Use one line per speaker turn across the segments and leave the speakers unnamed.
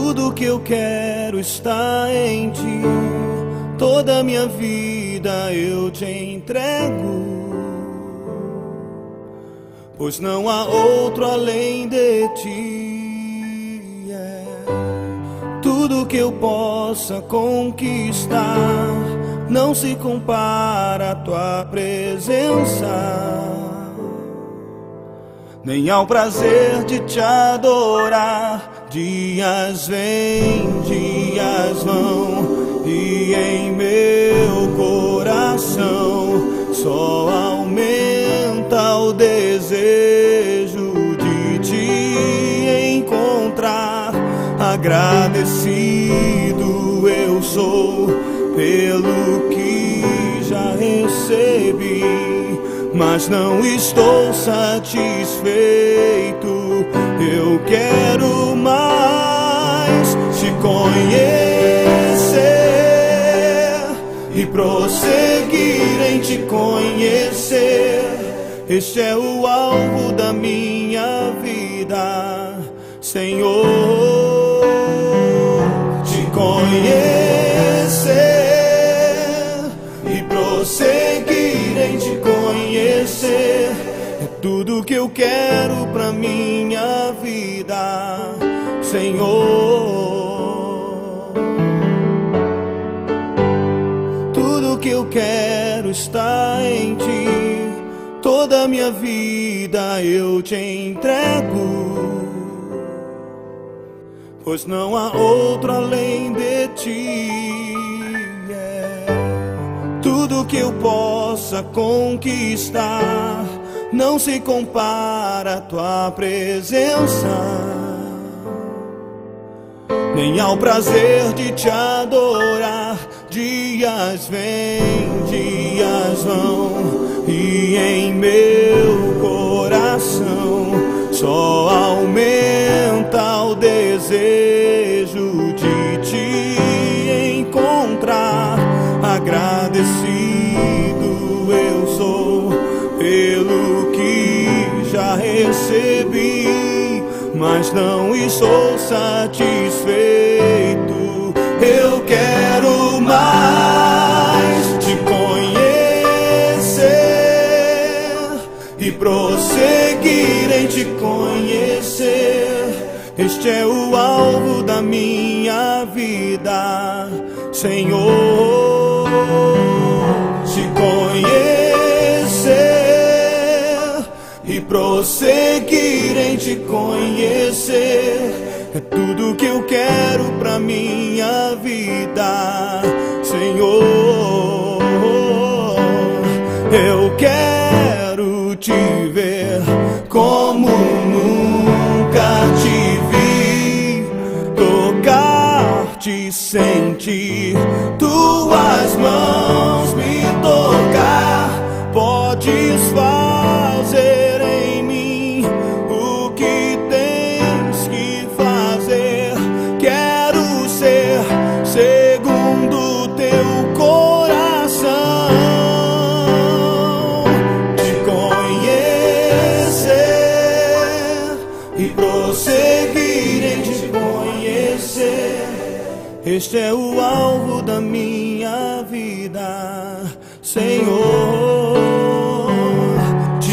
Tudo que eu quero está em ti, toda minha vida eu te entrego, pois não há outro além de ti. Tudo que eu possa conquistar não se compara à tua presença, nem ao prazer de te adorar. Dias vêm, dias vão, e em meu coração só aumenta o desejo de te encontrar. Agradecido eu sou pelo que já recebi, mas não estou satisfeito. Eu quero mais te conhecer e prosseguir em te conhecer. Este é o alvo da minha vida, Senhor. Te conhecer e prosseguir em te conhecer é tudo que eu quero pra minha vida, Senhor. Tudo que eu quero está em ti, toda minha vida eu te entrego, pois não há outro além de ti. Tudo que eu possa conquistar não se compara à tua presença, nem ao prazer de te adorar. Dias vêm, dias vão, e em meu coração só aumenta o desejo de te encontrar. Agradecido eu sou pelo que já recebi, mas não estou satisfeito. Eu quero mais te conhecer e prosseguir em te conhecer. Este é o alvo da minha vida, Senhor. Te conhecer e prosseguir em te conhecer é tudo que eu quero pra minha vida, Senhor. Eu quero te ver como nunca te vi, tocar-te, sentir tuas mãos me tocar. Podes fazer em mim o que tens que fazer. Quero ser segundo teu coração, te conhecer e prosseguir em te conhecer. Este é o alvo da minha vida, Senhor. Te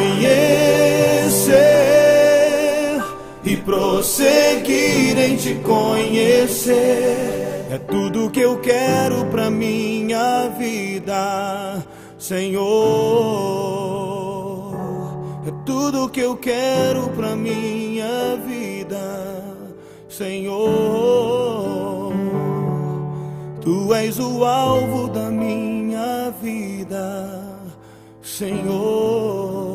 conhecer e prosseguir em te conhecer é tudo que eu quero pra minha vida, Senhor. É tudo que eu quero pra minha vida, Senhor. Tu és o alvo da minha vida, Senhor.